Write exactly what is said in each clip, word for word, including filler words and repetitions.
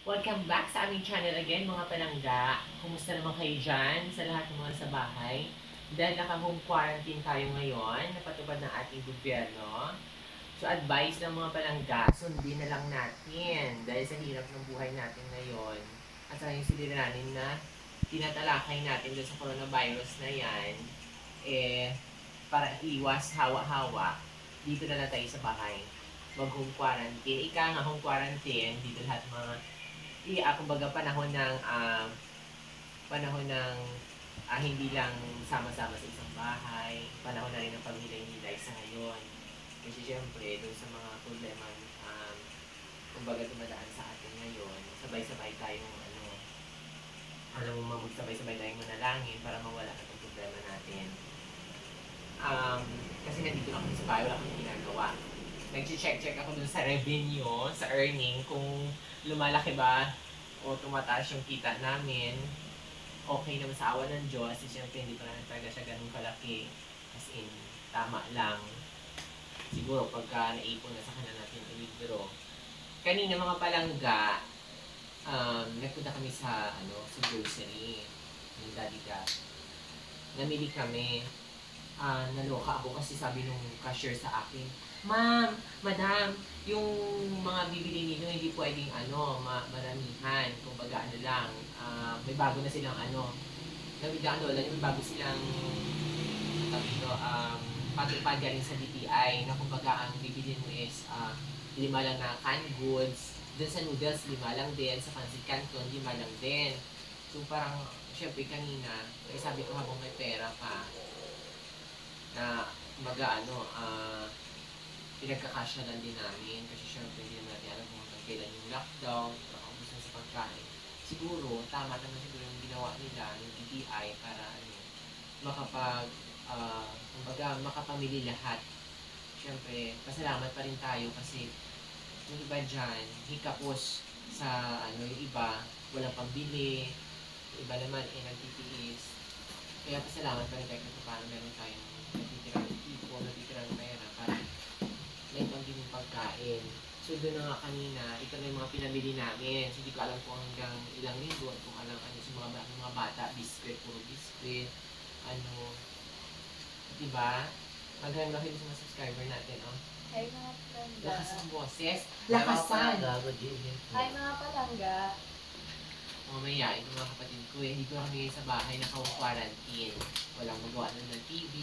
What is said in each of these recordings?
Welcome back sa aming channel again mga palangga. Kumusta naman kayo dyan sa lahat ng mga sa bahay? Dahil naka-home quarantine tayo ngayon, napatupad ng ating gobyerno. So advice ng mga palangga, sundin na lang natin dahil sa hirap ng buhay natin ngayon. At saka yung siliranin na tinatalakay natin doon sa coronavirus na yan, eh, para iwas hawa-hawa, dito na lang tayo sa bahay. Mag-home quarantine. Ika nga home quarantine, dito lahat mga iya, kumbaga panahon ng uh, panahon ng uh, hindi lang sama-sama sa isang bahay, panahon na rin ng pamilya-hilay sa ngayon. Kasi syempre, doon sa mga problema um, kumbaga dumadaan sa atin ngayon, sabay-sabay tayong ano, alam mo, magsabay-sabay tayong manalangin para mawala na itong problema natin. Um, kasi nandito lang kami sa bahay, wala kami ginagawa. Nag-check-check ako dun sa revenue, sa earning, kung lumalaki ba o tumataas yung kita namin. Okay naman sa awa ng Diyos, kasi syempre hindi pa naman talaga siya ganun kalaki. As in, tama lang. Siguro pagka naipon na sa kanila natin i-withdraw. Kanina mga palangga, um, nagpunta kami sa, ano, sa grocery ng Daddy Gab. Namili kami. Uh, naloka ako kasi sabi nung cashier sa akin, Ma'am, Madam, yung mga bibili nito hindi pwedeng ano, ma maramihan. Kumbaga ano lang, uh, may bago na silang ano, nabiglaan doon lang, may bago silang sabi ko, um, patupad galing sa D T I na kumbaga ang bibili mo is uh, lima lang na canned goods, dun sa noodles lima lang din, sa pancit canton lima lang din. So parang, syempre kanina, eh, sabi ko habang may pera pa, na maga ano, ah, uh, pinagkakasya lang din namin kasi syempre hindi naman natin alam kung hanggang kailan yung lockdown, nakaubusan sa pagkain. Siguro, tama naman siguro yung ginawa nila ng D T I para ano, makapag, uh, kumbaga, makapamili lahat. Syempre, pasalamat pa rin tayo kasi yung iba dyan, hikapos sa ano, yung iba, walang pambili, yung iba naman eh, nagtitiis. Kaya pasalamat pa rin tayo kasi paano meron tayong natitirang tipo, natitirang pera para may pambili pagkain. So doon na nga kanina, ito na yung mga pinabili namin. So hindi ko alam kung hanggang ilang linggo, kung alam ano sa mga, mga bata, biscuit, puro biscuit, ano, diba? Magandang laki sa mga subscriber natin, oh. Hi mga palangga. Lakas ang boses. Lakasan! Hi mga palangga. Mamaya, ito mga kapatid ko, eh, dito kami sa bahay, naka-quarantine. Walang magawa na ng T V.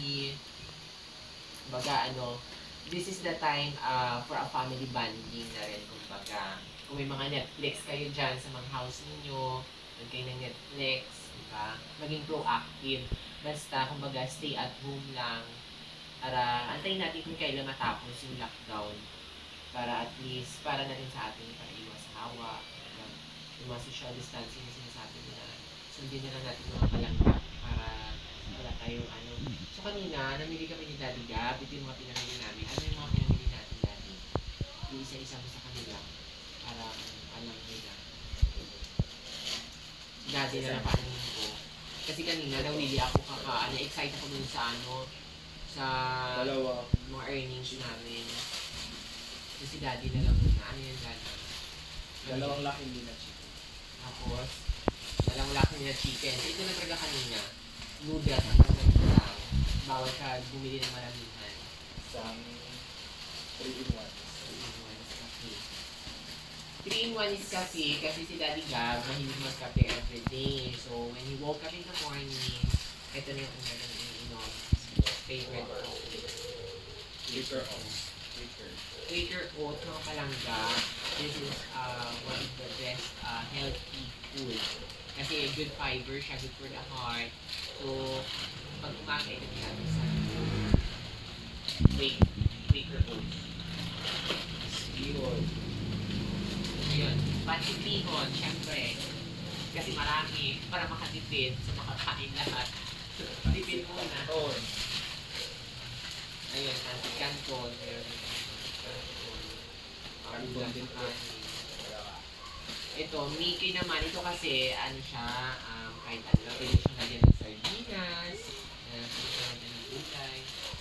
Baga, ano, this is the time uh, for a family bonding na rin, kumbaga. Kung may mga Netflix kayo dyan sa mga house ninyo, mag kayo ng Netflix, diba? Maging proactive. Basta, kumbaga, stay at home lang. Para, antayin natin kung kailan matapos yung lockdown. Para at least, para na rin sa atin, para iwas hawa. Yung mga social distancing na sinasabi nila. Sundin na lang natin mga palangga para wala tayong ano. So kanina, namili kami ni Daddy Gab. Ito yung mga pinamili namin. Ano yung mga pinamili natin dati? Yung isa-isa mo sa kanila. Para um, alam nila. Daddy na lang paano ko. Kasi kanina, nawili ako kaka, na-excite ako dun sa ano, sa Dalawa. mga earnings namin. So si Daddy na lang muna. Ano yung Daddy? Dalawang laki din na chicken. Tapos, dalawang laki na chicken. So ito na talaga kanina. Noodles ang ganito lang. Bawal ka bumili ng maramihan. Isang three in one. three in one is coffee. three in one is coffee kasi si Daddy Gab mahilig mag-cafe everyday. So, when he woke up in the morning, ito na yung umagang iniinom. Favorite coffee. Quaker oats. Quaker. Quaker oats mga palangga. This is uh, one of the best uh, healthy food. Kasi good fiber siya, good for the heart. So, pag umaga, ito natin sa Quaker, Quaker oats. Bihon. Ayun, pansipihon, syempre. Kasi marami, para makatipid sa makakain lahat. Tipid muna. Canton. Ayun, pancit canton. Ayun, Canton din po. Ito, Mickey naman. Ito kasi, ano siya, um, kahit ano, pwede siya lagyan ng sardinas. Uh, pwede siya lagyan ng gulay.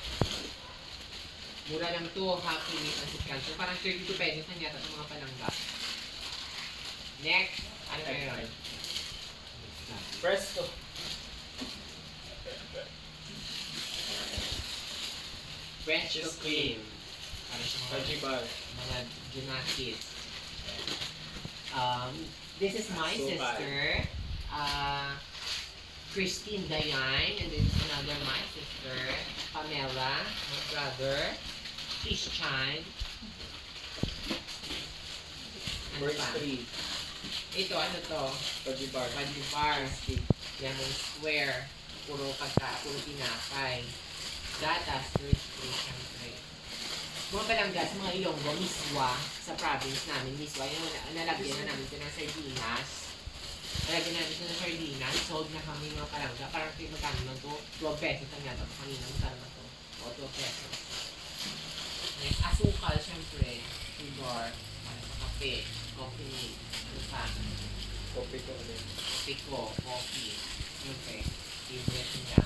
Mura lang to, happy meat pancit canton. Parang thirty-two pesos na yata sa mga palangga. Next, ano meron? Presto. French Cheese cream. Para sa mga, Veggie bar. mga gymnastics. Um, this is my Sukal. sister, uh, Christine Dayan, and this is another my sister, Pamela, my brother, Christian. Ano Birds pa? three. Ito, ano to? Veggie bar. Magic bar, lemon square, puro pagka, puro tinapay. Gatas, rich fruit, syempre. Mga palangga sa mga Ilonggo, miswa, sa province namin, miswa, yung nalagyan na namin ito ng sardinas. Nalagyan namin ito ng sardinas, sold na kami mga palangga. Parang kayo magkano lang ito, twelve pesos ang yata ko kanina, magkano na ito? O, twelve pesos. Next, asukal, syempre, sugar, para sa kape, coffee mate, ano pa? Kopi ko ulit. Coffee ko, coffee, syempre, favorite niya.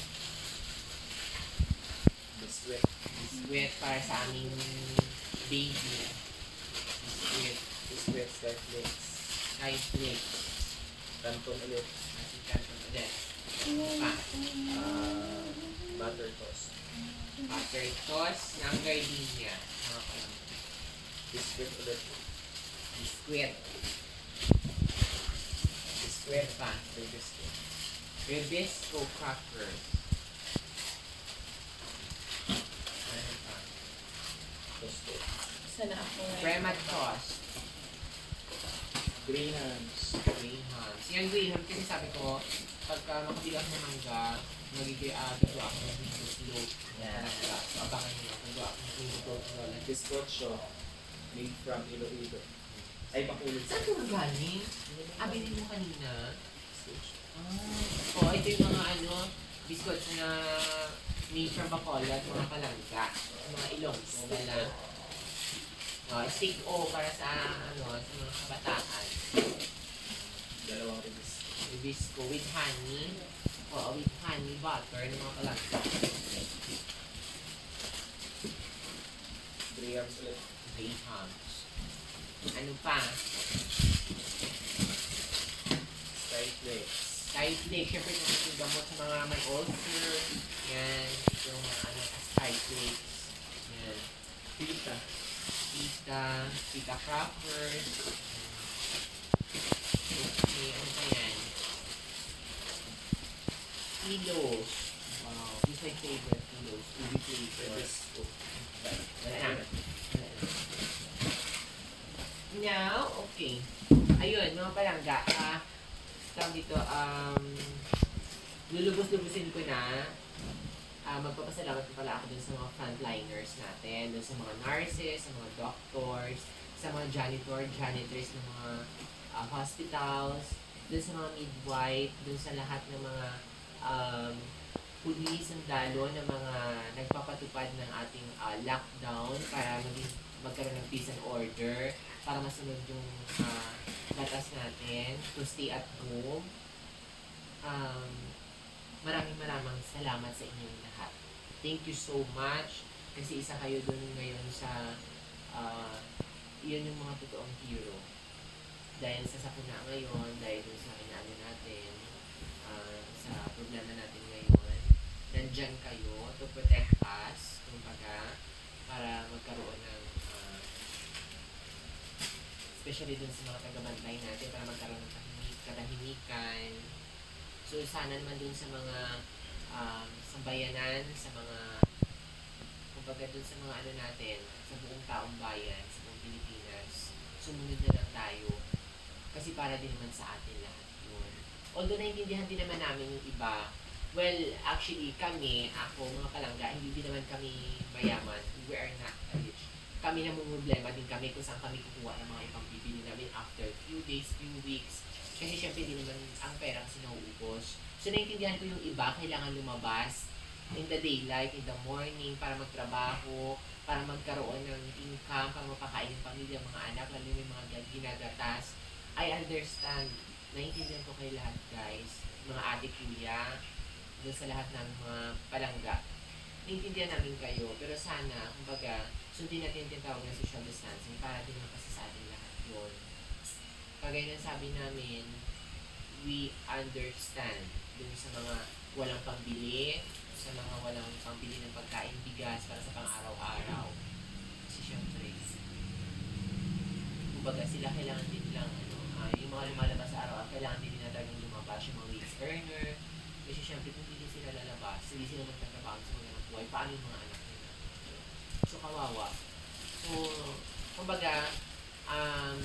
Biscuit. Biscuit para sa aming baby. Biscuit. Biscuit. Sky flakes. Sky flakes. Canton ulit. Nasi canton ulit. Pa. Ah, butter toast. Butter toast ng gardenia. Mga kalam. Biscuit ulit. Biscuit. Biscuit pa. May biscuit. Rebisco crackers. Ano pa? Toasted. Sana ako ngayon. Crema toast. Green hams. Grahams. Yung grahams kasi sabi ko, pagka makabilang ng mangga, magiging uh, gagawa ako ng mango float. Yeah. So abangan nyo, gagawa ako ng mango float roll. Bizcocho. Made from Iloilo. Ay, makulit Saan ito galing? Ah, binili mo kanina? Ah. Oh, ito yung mga ano, biscuits na made from Bacolod, mga palangga, mga Ilonggo na. Oh, stick O para sa ano, sa mga kabataan. Dalawang ribis. Hibisco with honey. Oo, with honey butter ng mga palangga. Three hams ulit. Grahams. Ano pa? Sky flakes. Sky flakes. Siyempre, kung yung gamot sa mga may ulcer. Yan. Yung mga ano, sky flakes. Yan. Pita. Pita. Pita crackers. Okay, ano pa yan? Kilos. Wow. These are my favorite kilos. Ubi flavors. Bisco. Wala na. Now, okay. Ayun, mga palangga. Ah, tawag dito, um, lulubos-lubusin ko na. Ah, magpapasalamat ko pala ako dun sa mga frontliners natin, dun sa mga nurses, sa mga doctors, sa mga janitor, janitors ng mga ah, hospitals, dun sa mga midwife, dun sa lahat ng mga um, pulis, sundalo, ng mga nagpapatupad ng ating ah, lockdown para maging magkaroon ng peace and order, para masunod yung uh, batas natin to stay at home. Um, maraming maraming salamat sa inyong lahat. Thank you so much kasi isa kayo dun ngayon sa uh, yun yung mga totoong hero. Dahil sa sakuna ngayon, dahil dun sa inano natin, uh, sa problema natin ngayon, nandyan kayo to protect us, kumbaga, para magkaroon ng uh, especially dun sa mga tagabantay natin para magkaroon ng tahimik, katahimikan. So sana naman dun sa mga um, sambayanan, sa mga kumbaga dun sa mga ano natin, sa buong taong bayan, sa buong Pilipinas, sumunod na lang tayo. Kasi para din naman sa atin lahat yun. Although naintindihan din naman namin yung iba, well, actually kami, ako, mga palangga, hindi din naman kami mayaman. We are not rich. Kami namumroblema din kami kung saan kami kukuha ng mga ibang bibili namin after few days, few weeks. Kasi syempre din naman ang pera kasi nauubos. So naintindihan ko yung iba, kailangan lumabas in the daylight, in the morning, para magtrabaho, para magkaroon ng income, para mapakain yung pamilya, mga anak, lalo yung mga ginagatas. I understand. Naintindihan ko kayo lahat, guys. Mga ate, kuya, doon sa lahat ng mga palangga. Naintindihan namin kayo, pero sana, kumbaga, sundin natin yung tinatawag na social distancing para din naman kasi sa atin lahat yun. kagaya ng sabi namin, we understand dun sa mga walang pambili, sa mga walang pambili ng pagkain, bigas para sa pang-araw-araw. Kasi syempre, kumbaga sila kailangan din lang, ano, uh, yung mga lumalabas sa araw, kailangan din nila talagang lumabas yung mga wage earner. Kasi syempre, kung hindi sila lalabas, hindi sila magtatrabaho sa mga buhay, paano yung mga anak nila? So, kawawa. So, kumbaga, um,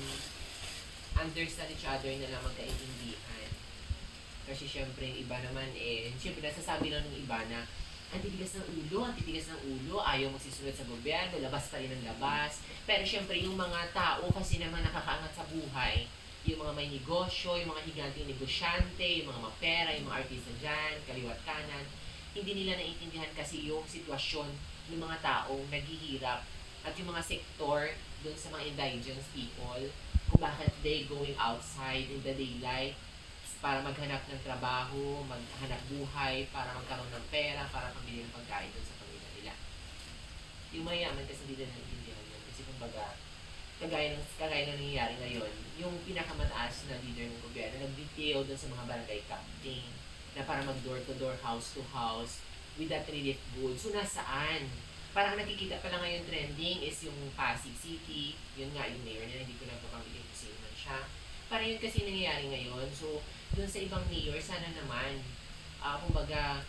understand each other na lang magkaintindihan. Kasi syempre, yung iba naman eh, syempre nasasabi lang ng iba na ang titigas ng ulo, ang titigas ng ulo, ayaw magsisunod sa gobyerno, labas pa rin ang labas. Pero syempre, yung mga tao kasi naman nakakaangat sa buhay, yung mga may negosyo, yung mga higanting negosyante, yung mga mapera, yung mga artista dyan, kaliwat kanan, hindi nila naiintindihan kasi yung sitwasyon ng mga taong naghihirap at yung mga sektor doon sa mga indigenous people, kung bakit they going outside in the daylight para maghanap ng trabaho, maghanap buhay, para magkaroon ng pera, para pambili ng pagkain doon sa pamilya nila. Yung mayaman kasi hindi nila naiintindihan yun. Kasi kumbaga, kagaya ng, kagaya ng nangyayari ngayon, yung pinakamataas na leader ng gobyerno, nag-detail doon sa mga barangay captain na para mag-door-to-door, house-to-house with that relief goods. So, nasaan? Parang nakikita pa lang ngayon trending is yung Pasig City, yun nga yung mayor niya, hindi ko lang papamigay kung sino man siya. Para yun kasi nangyayari ngayon. So, dun sa ibang mayor, sana naman, uh, kumbaga,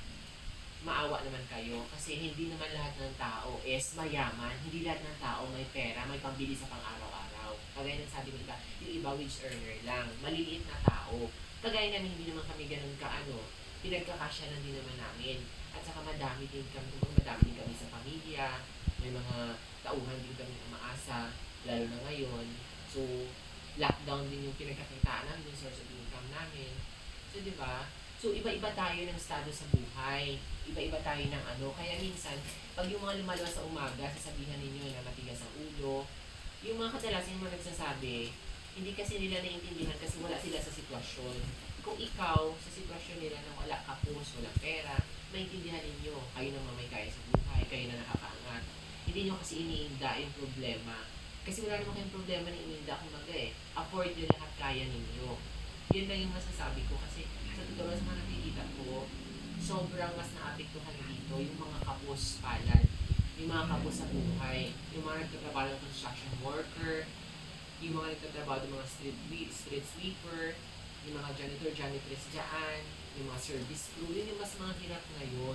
maawa naman kayo. Kasi hindi naman lahat ng tao is mayaman. Hindi lahat ng tao may pera, may pambili sa pang-araw-araw. Kagaya ng sabi ko, diba, yung iba wage earner lang. Maliliit na tao. Kagaya namin, hindi naman kami ganun ka, ano, pinagkakasya lang din naman namin. At saka madami din kami, kumbaga madami din kami sa pamilya. May mga tauhan din kami umaasa, lalo na ngayon. So, lockdown din yung pinagkakitaan namin, yung source of income namin. So, di ba? So, iba-iba tayo ng estado sa buhay. Iba-iba tayo ng ano. Kaya minsan, pag yung mga lumalabas sa umaga, sasabihan ninyo na matigas ang ulo. Yung mga kadalasan yung mga nagsasabi, hindi kasi nila naiintindihan kasi wala sila sa sitwasyon. Kung ikaw, sa sitwasyon nila na wala kapos, wala pera, maintindihan ninyo. Kayo naman may kaya sa buhay, kayo na nakakaangat. Hindi nyo kasi iniinda yung problema. Kasi wala naman kayong problema na ininda kung maga eh. Afford nyo lahat, kaya ninyo. Yun lang yung masasabi ko kasi sa totoo sa mga nakikita ko, sobrang mas naapektuhan dito yung mga kapos palad, yung mga kapos sa buhay, yung mga nagtatrabaho ng construction worker, yung mga nagtatrabaho ng mga street, street sweeper, yung mga janitor, janitress dyan, yung mga service crew, yun yung mas mga hirap ngayon.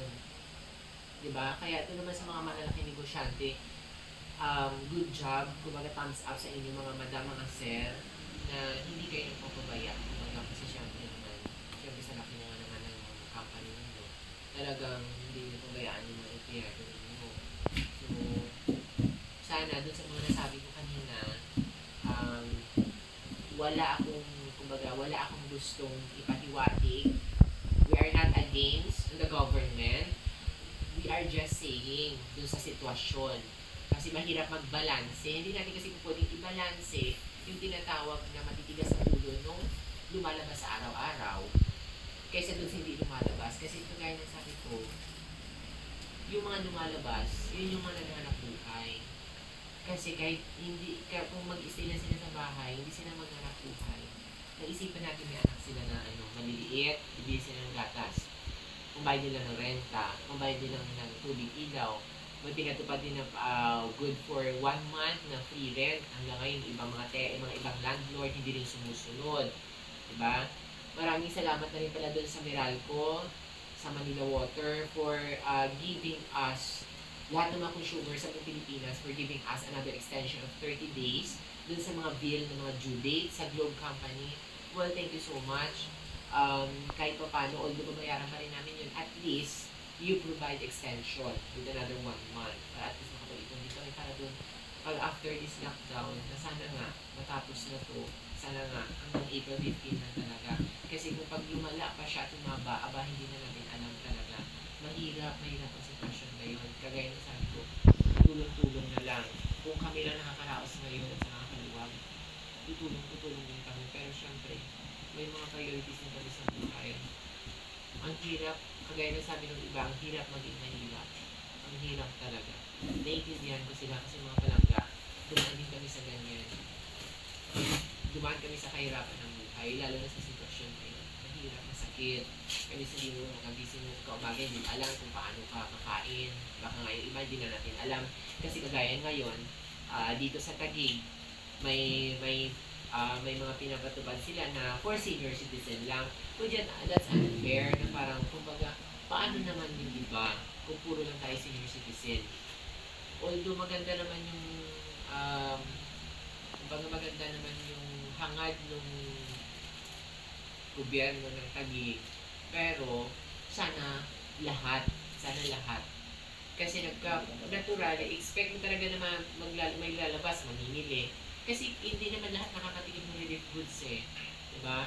Diba? Kaya ito naman sa mga malalaking negosyante, um, good job, kumbaga thumbs up sa inyo mga madam, mga sir, na hindi kayo nagpapabaya. Kumbaga kasi syempre naman, syempre sa laki naman naman ng company ninyo, talagang hindi nyo pabayaan yung mga empleyado ninyo. So, sana dun sa mga nasabi ko kanina, um, wala akong, kumbaga, wala akong gustong ipahiwatig. We are not against the government. We are just saying dun sa sitwasyon. Kasi mahirap magbalanse. Hindi natin kasi pwedeng ibalanse yung tinatawag na matitigas ang ulo nung lumalabas sa araw-araw kaysa dun sa hindi lumalabas. Kasi kagaya ng sabi ko, yung mga lumalabas, yun yung mga naghanap buhay. Kasi kahit hindi, kung mag-stay na sila sa bahay, hindi sila maghanap buhay. Naisipan natin may anak sila na ano, maliliit, bibili sila ng gatas. Kung bayad nila ng renta, kung bayad nila ng tubig ilaw, may pinatupad din na uh, good for one month na free rent. Hanggang ngayon, ibang mga, te, mga ibang landlord hindi rin sumusunod. Diba? Maraming salamat na rin pala doon sa Meralco, sa Manila Water, for uh, giving us, lahat ng mga consumers sa Pilipinas, for giving us another extension of thirty days doon sa mga bill ng mga due date sa Globe Company. Well, thank you so much. Um, kahit pa paano, although babayaran pa rin namin yun, at least, you provide extension with another one month. Para at least makapag-ipon dito kami para doon, pag after this lockdown, na sana nga, matapos na to, sana nga, hanggang April fifteenth na talaga. Kasi kung pag lumala pa siya at umaba, aba, hindi na natin alam talaga. Mahirap, mahirap ang sitwasyon ngayon. Kagaya ng sabi ko, tulong-tulong na lang. Kung kami lang nakakaraos ngayon at sa nakakaluwag, tutulong-tutulong din kami. Pero syempre, may mga priorities na kami sa buhay. Ang hirap, kagaya ng sabi ng iba, ang hirap maging mahirap. Ang hirap talaga. Naiintindihan ko sila kasi mga palangga, dumaan din kami sa ganyan. dumaan kami sa kahirapan ng buhay, lalo na sa sitwasyon ngayon. Mahirap, masakit. Kaya hindi mo makagising mo kaumaga, hindi mo alam kung paano ka kakain. Baka ngayon, iba, hindi na natin alam. Kasi kagaya ngayon, uh, dito sa Taguig, may may uh, may mga pinapatubad sila na for senior citizen lang. So dyan, that's unfair na parang, kumbaga, paano naman yung iba kung puro lang tayo senior citizen? Although maganda naman yung um, kumbaga maganda naman yung hangad ng gobyerno ng Taguig, pero sana lahat, sana lahat. Kasi nagka, natural, expect mo talaga na maglal may lalabas, mamimili. Kasi hindi naman lahat nakakatikim ng relief goods eh. Diba?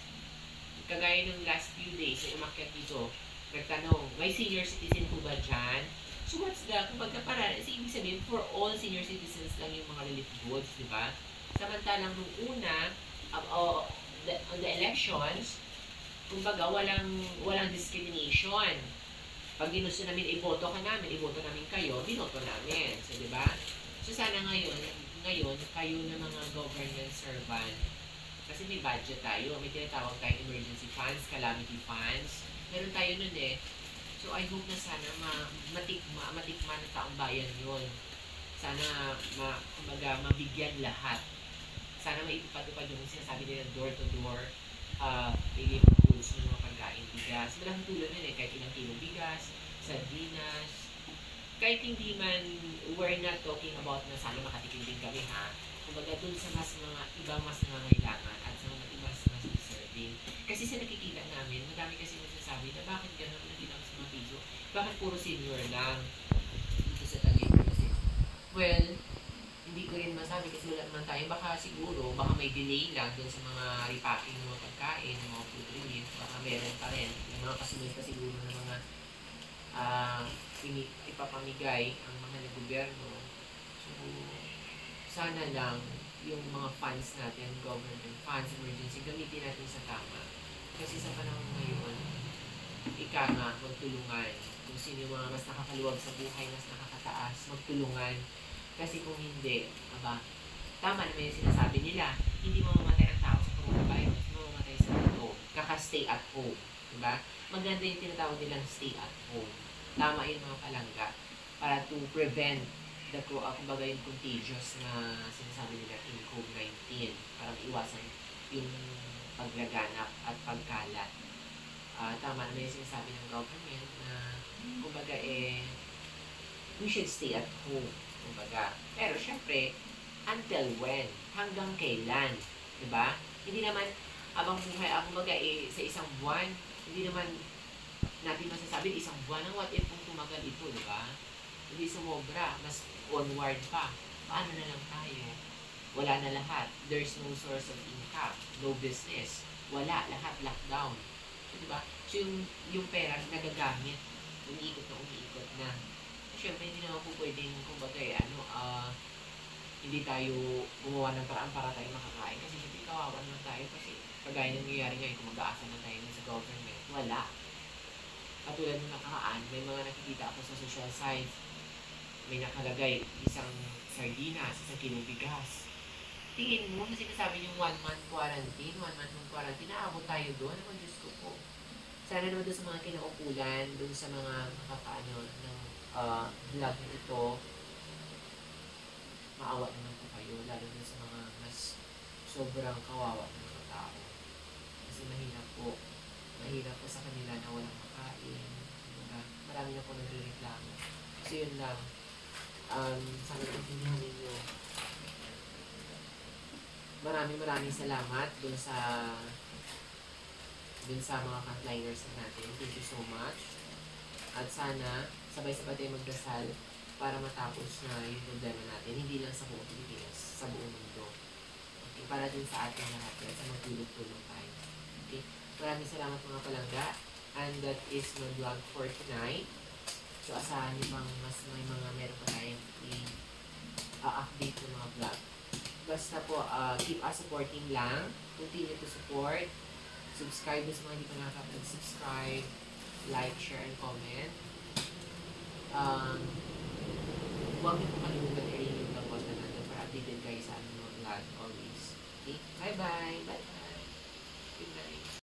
Kagaya ng last few days, ay umakyat dito, nagtanong, may senior citizen po ba dyan? So what's the, kumbaga para, ibig sabihin, for all senior citizens lang yung mga relief goods, di ba? Samantalang nung una, uh, uh, the, on the elections, kumbaga walang, walang discrimination. Pag ginusto namin, iboto ka namin, iboto namin kayo, binoto namin. So, di ba? So sana ngayon, ngayon, kayo na mga government servant, kasi may budget tayo, may tinatawag tayong emergency funds, calamity funds, meron tayo nun eh. So I hope na sana ma matikma, matikma ng taong bayan yun. Sana, ma, kumbaga, mabigyan lahat. Sana maipatupad yung sinasabi nila door-to-door, uh, relief goods ng mga pagkain, bigas. Malaking tulong yun eh, kahit ilang kilong bigas, sardinas, kahit hindi man, we're not talking about na sana makatikim din kami ha. Kumbaga dun sa mas mga ibang mas nangangailangan at sa mga ibang mas deserving. Kasi sa nakikita namin, madami kasi magsasabi na bakit gano'n na lang sa mga piso? Bakit puro senior lang dito sa Taguig? Kasi, well, hindi ko rin masabi kasi wala naman tayo. Baka siguro, baka may delay lang dun sa mga repacking ng mga pagkain, ng mga food relief. Baka meron pa rin. Yung mga kasunod pa siguro ng mga uh, ipapamigay ang mga na gobyerno. So, sana lang yung mga funds natin, government funds, emergency, gamitin natin sa tama. Kasi sa panahon ngayon, ika nga, magtulungan. Kung sino yung mga mas nakakaluwag sa buhay, mas nakakataas, magtulungan. Kasi kung hindi, aba, tama naman yung sinasabi nila, hindi mamamatay ang tao sa coronavirus, mamamatay sa home, kaka-stay at home. Diba? Maganda yung tinatawag nilang stay at home. Tama yung mga palangga para to prevent the, uh, kumbaga yung contagious na sinasabi nila in COVID nineteen para iwasan yung paglaganap at pagkalat. Uh, tama naman yung sinasabi ng government na kumbaga eh we should stay at home. Kumbaga. Pero syempre, until when? Hanggang kailan? Diba? Hindi naman abang buhay ako kumbaga eh sa isang buwan, hindi naman natin masasabi isang buwan ng what if kung tumagal ito, di ba? Hindi sumobra, mas onward pa. Paano na lang tayo? Wala na lahat. There's no source of income, no business. Wala, lahat lockdown. So, di ba? So, yung, yung pera nagagamit, umiikot na umiikot na. So, syempre, hindi naman po pwedeng, kumbaga, eh, ano, ah, uh, hindi tayo gumawa ng paraan para tayo makakain. Kasi syempre, kawawa naman tayo kasi kagaya ng nangyayari ngayon, kung mag-aasa na tayo sa government, wala. Katulad ng nakaraan, may mga nakikita ako sa social sites, may nakalagay isang sardinas, isang kilong bigas. Tingin mo, kasi nasabi yung one month quarantine, one month ng quarantine, naabot tayo doon. Naman, Diyos ko po. Sana naman doon sa mga kinaukulan, doon sa mga nakakaano ng uh, vlog na ito, maawa naman po kayo, lalo na sa mga mas sobrang kawawa ng mga tao. Kasi mahirap po. Mahirap po sa kanila na walang makain. Diba? Marami na po nagre-reklamo. So yun lang. Um, sana naintindihan ninyo. Maraming maraming salamat dun sa dun sa mga frontliners natin. Thank you so much. At sana sabay-sabay tayo magdasal para matapos na yung problema natin. Hindi lang sa buong Pilipinas, sa buong mundo. Okay? Para din sa ating lahat. Sa magtulog-tulog tayo. Okay? Maraming salamat mga palangga. And that is my vlog for tonight. So asahan niyo bang mas may mga meron pa tayong i-update ng mga vlog. Basta po, uh, keep us supporting lang. Continue to support. Subscribe sa mga hindi pa nakakapag-subscribe. Like, share, and comment. Um, huwag niyo po kalimutan i-ring yung content natin para updated kayo sa aming mga vlog always. Okay. Bye-bye. Bye-bye.